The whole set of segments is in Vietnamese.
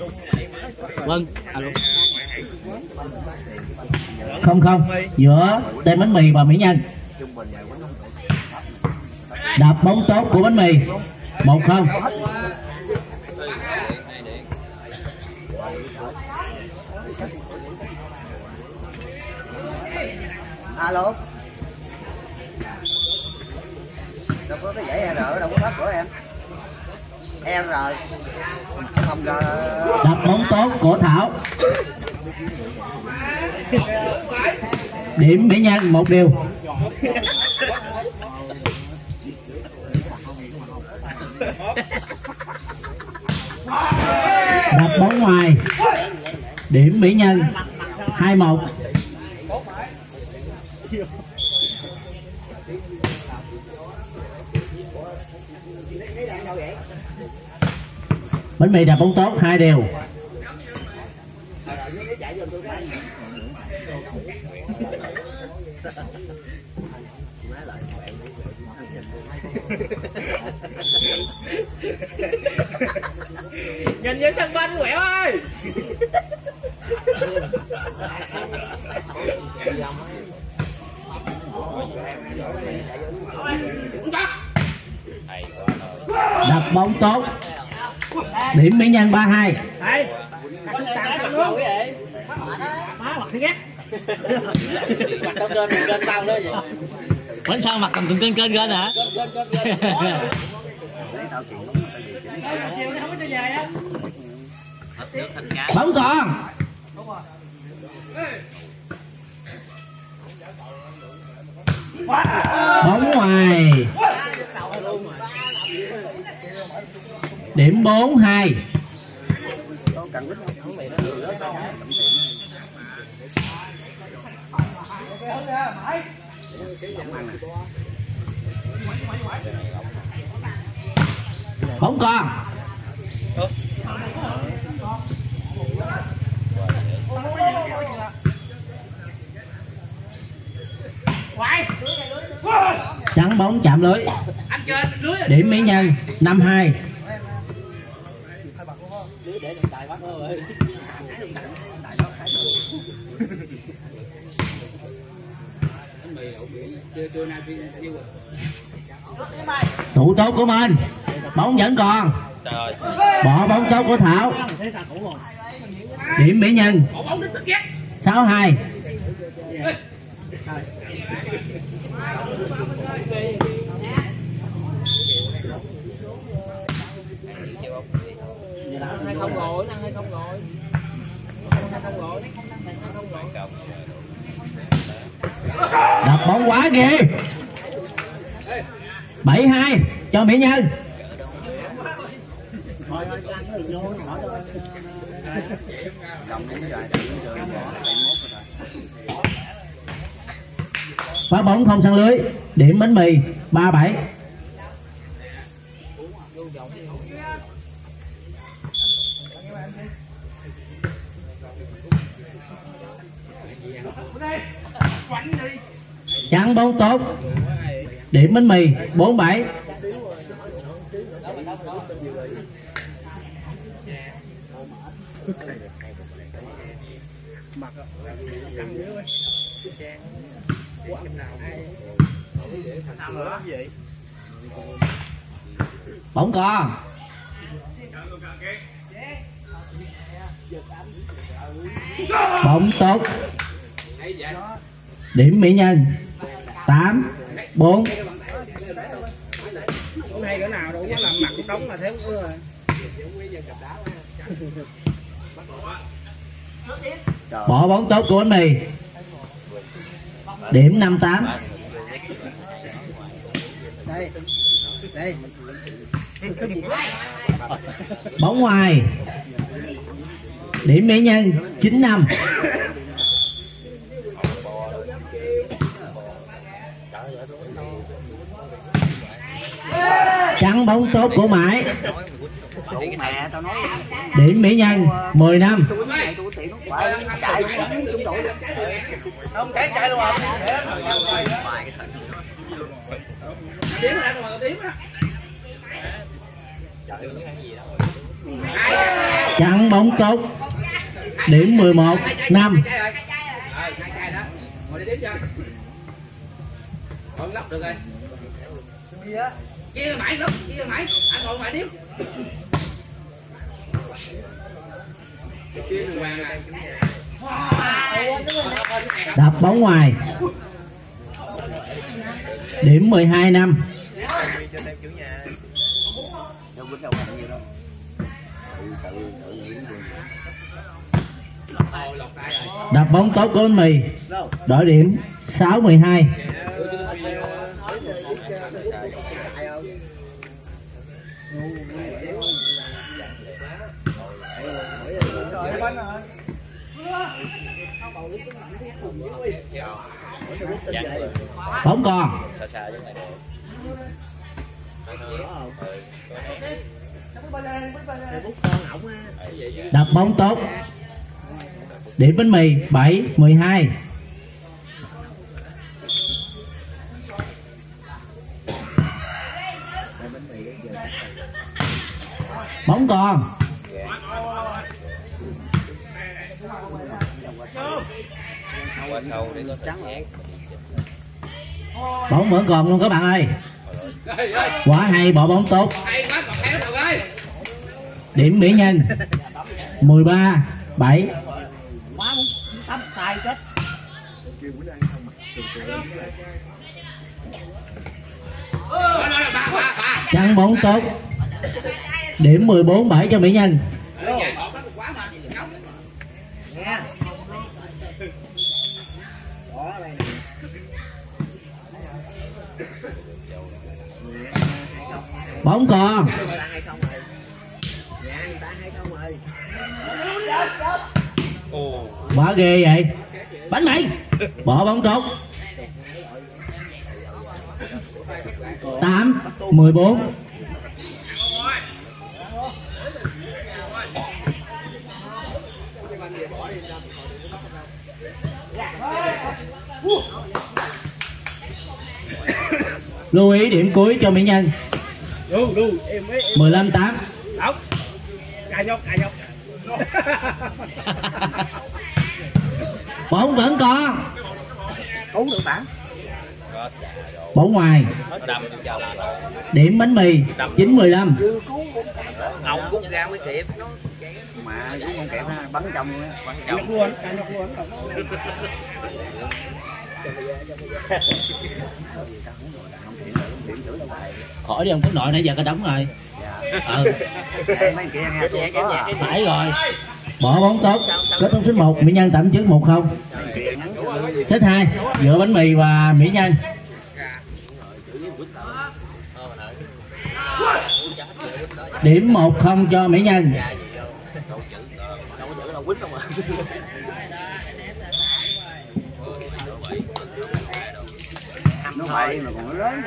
Vâng, alo. 0-0 giữa tên bánh mì và Mỹ Nhân. Đập bóng tốt của bánh mì. 1-0. Alo. Đâu có cái dãy R đâu có hết của em. R không rồi. Đập bóng tốt của Thảo. Điểm Mỹ Nhân 1-1. Đập bóng ngoài. Điểm Mỹ Nhân 2-1. Bánh mì đập bóng tốt 2-2. Nhìn như sân banh quẹo ơi. Đập bóng tốt. Điểm Mỹ Nhân 3-2. Vẫn sao mặt cầm kênh kênh hả? Bóng còn. Bóng ngoài. Điểm 4-2. Bóng còn. Trắng bóng chạm lưới. Điểm Mỹ Nhân 5-2. Thủ tốt của mình. Bóng vẫn còn. Bỏ bóng tốt của Thảo. Điểm Mỹ Nhân 6-2. Đập bóng quá ghê. 7-2 cho Mỹ Nhân. Phá bóng không sân lưới. Điểm bánh mì 3-7. Chắn bóng tốt. Điểm bánh mì 4-7. Bóng còn. Bóng tốt. Điểm Mỹ Nhân 8-4. Hôm nay cỡ nào đâu có làm mặt đóng mà thế cũng rồi. Bỏ bóng tốt của bánh mì. Điểm 5-8. Bóng ngoài. Điểm Mỹ Nhân 9-5. Trắng bóng tốt của Mãi. Điểm Mỹ Nhân 10 năm. Không chạy chạy luôn à. Tím ra rồi tím á. chặn bóng tốt. Điểm 11-5. Chia mãi lắm, chia mãi. Anh ngồi mãi điếm. Đập bóng ngoài. Điểm 12-5. Đập bóng tốt của bánh mì. Đổi điểm 6-12. Bóng còn. Đập bóng tốt. Điểm bánh mì 7-12. Bóng còn. Bóng vẫn còn luôn các bạn ơi. Quá hay, bỏ bóng tốt. Điểm Mỹ Nhân 13-7. Chắn bóng tốt. Điểm 14-7 cho Mỹ Nhân. Bóng còn. Quá ghê vậy. Bánh mì. Bỏ bóng tốt. 8-14. Lưu ý điểm cuối cho Mỹ Nhân. 15-8. Bóng vẫn còn. Bóng ngoài. Điểm bánh mì 9-15. Ông cũng ra mới kịp mà cũng không kịp ha, bắn trong luôn á, bắn trong luôn. Khỏi đi ông quốc nội nãy giờ có đóng rồi. Phải rồi. Bỏ bóng tốt. Kết thúc set 1, Mỹ Nhân tạm trước 1-0. Set 2 giữa bánh mì và Mỹ Nhân. Điểm 1-0 cho Mỹ Nhân. Nó bậy mà còn lớn.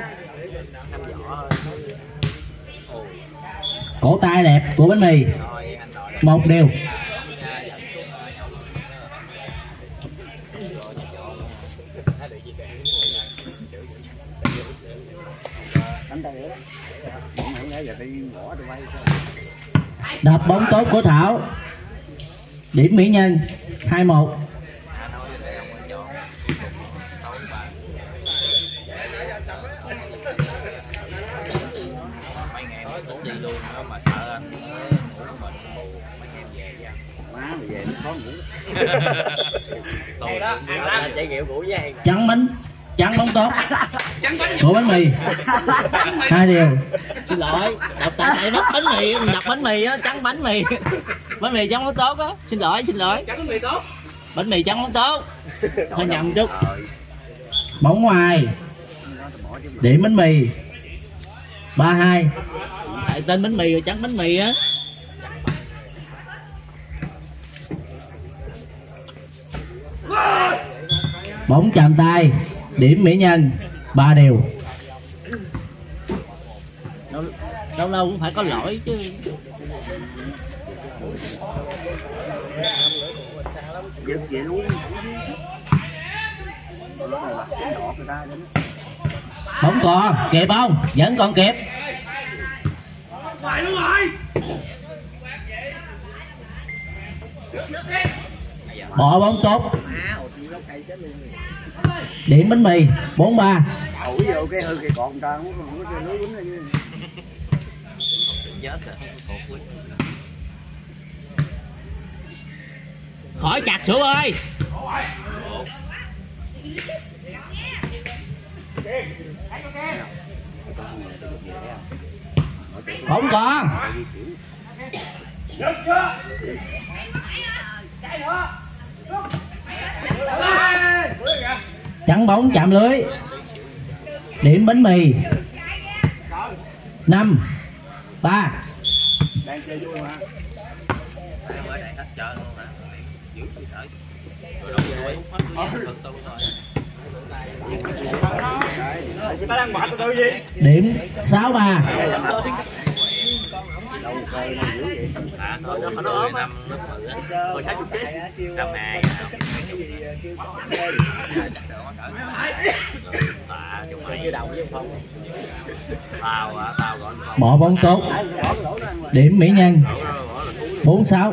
Cổ tay đẹp của bánh mì. 1-1. Đập bóng tốt của Thảo. Điểm Mỹ Nhân 2-1. Trắng bóng tốt của bánh mì. 2 điều. Xin lỗi, đọc tại mất bánh mì, mình đọc bánh mì á, trắng bánh mì. Bánh mì trắng bóng tốt á. Xin lỗi. Trắng bánh mì tốt. Bánh mì trắng bóng tốt. Hơi nhầm chút. Bóng ngoài. Điểm bánh mì 3-2. Tại tên bánh mì rồi trắng bánh mì á. Bóng chạm tay. Điểm Mỹ Nhân 3 điều. Lâu lâu cũng phải có lỗi chứ. Giật vậy luôn. Bóng còn. Kịp không? Vẫn còn kịp. Bỏ bóng tốt. Điểm bánh mì 4-3. Ủi vô cái hư cái còn ta không có chơi lưới quýnh như. Khỏi chặt sữa ơi. Không còn. Chắn bóng chạm lưới. Điểm bánh mì 5-3. Đang chơi vui mà. Điểm 6-3. Bỏ bóng tốt. Điểm Mỹ Nhân 4-6.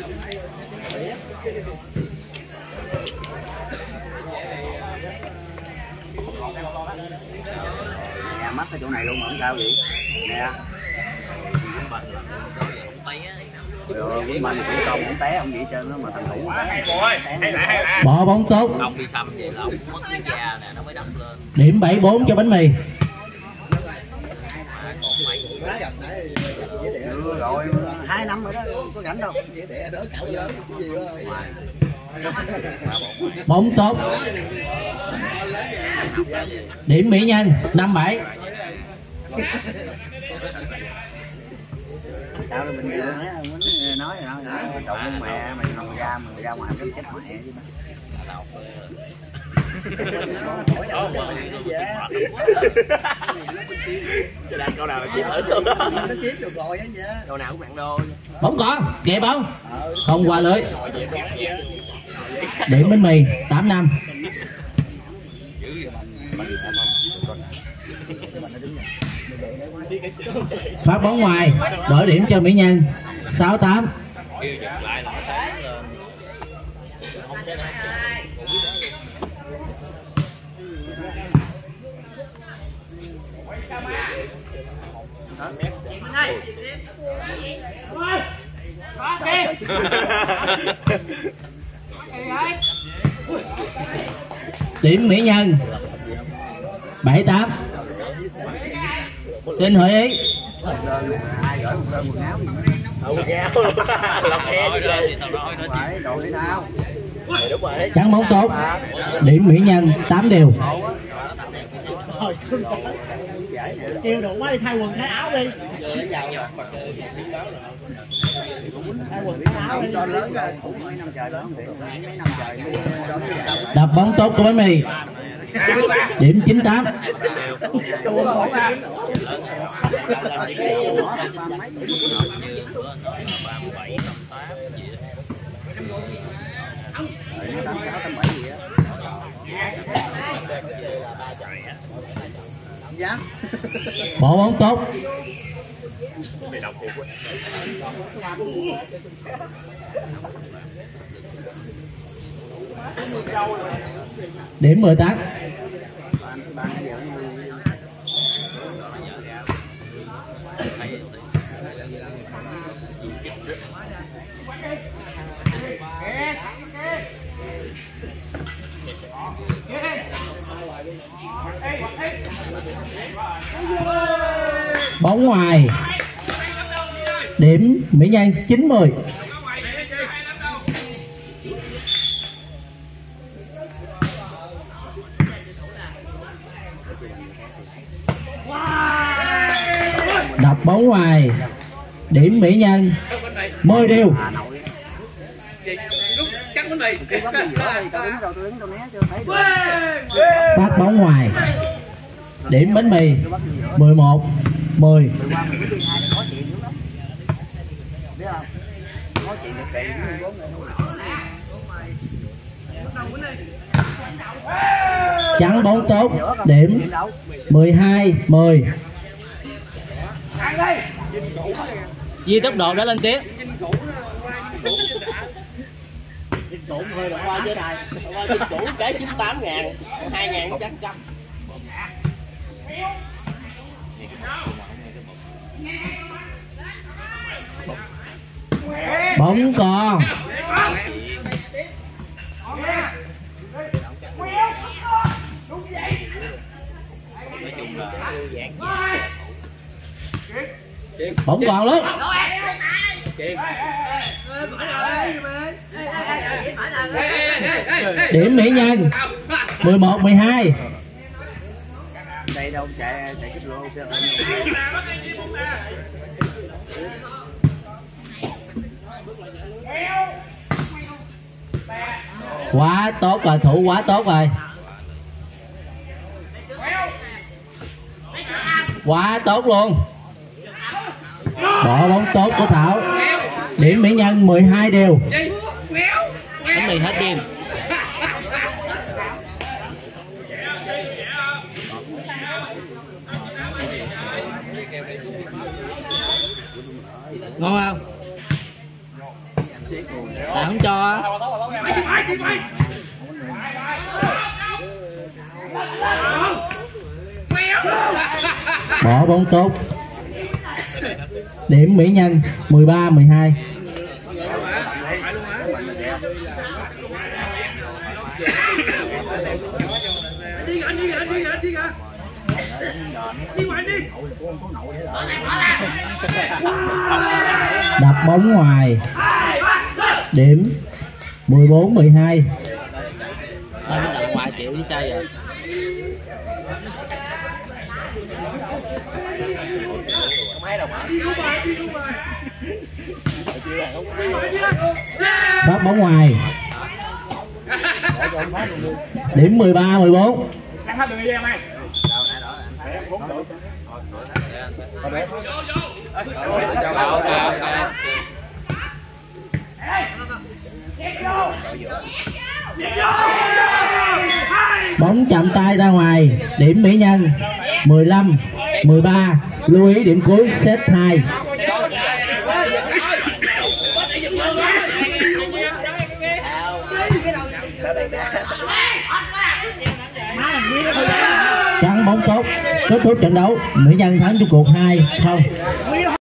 Nè mắt cái chỗ này luôn mà không sao vậy nè. Rồi mình cũng không cũng té không vậy trơn đó mà thằng thủ Bỏ bóng tốt. Điểm 7-4 cho bánh mì. Rồi 2 năm rồi đó có rảnh đâu. Bóng tốt. Điểm Mỹ Nhân 5-7. Sao rồi mình nói trộn con mẹ mày nằm ra ngoài cái chết mẹ chứ. Câu nào là chiến thử luôn đó. Câu nào cũng bạn đôi. Bóng còn, kẹp bóng. Không qua lưới. Điểm bánh mì 8-5. Phát bóng ngoài, đổi điểm cho Mỹ Nhân 6-8. Điểm Mỹ Nhân 7-8. Xin hỏi ý. Trắng bóng tốt. Điểm Mỹ Nhân 8 đều. Kêu đủ quá đi thay quần thay áo đi. Thay quần thay áo đi. Đập bóng tốt của bánh mì. Điểm 9-8. Bỏ bóng tốt. Điểm 18. Bóng ngoài. Điểm Mỹ Nhân 9-10. Đập bóng ngoài. Điểm Mỹ Nhân 10 đều. Phát bóng ngoài. Điểm bánh mì 11-10. Trắng bóng tốt. Điểm 12-10. Di tốc độ đã lên tiếng. Tiền cũ thôi là qua với này. Qua tiền cũ cái 98.000, 2.000 chắc trăm. Bóng còn. Bóng còn luôn. Điểm Mỹ Nhân 11-12. Đây đâu chạy kích lô chứ. Quá tốt rồi, thủ quá tốt rồi. Quá tốt luôn. Bỏ bóng tốt của Thảo. Điểm Mỹ Nhân 12 đều. Bánh mì hết pin. Ngon không? Tại không cho. Bỏ bóng tốt. Điểm Mỹ Nhân 13-12. Đập bóng ngoài. Điểm 14-12. Thôi mình đập ngoài chịu chứ sao giờ. Bắt bóng ngoài. Điểm 13-14. Bóng chạm tay ra ngoài. Điểm Mỹ Nhân 15-13. Lưu ý điểm cuối set 2. Trắng bóng tốt. Kết thúc trận đấu, Mỹ Nhân thắng chung cuộc 2-0.